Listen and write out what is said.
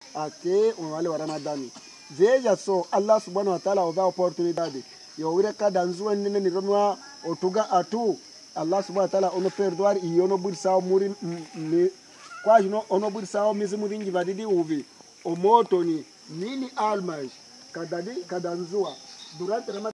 até wale wa Ramadani. Veja só, Allah subhanahu wa ta'ala ova oportunidade. Yo ure cada nzua nene ni romwa otuga atu. Allah subhanahu wa ta'ala ono perdoar e ono bursa muri quase no ono bursa mesmo vingi vadidi uvi. O moto ni nini almas cada nzua durante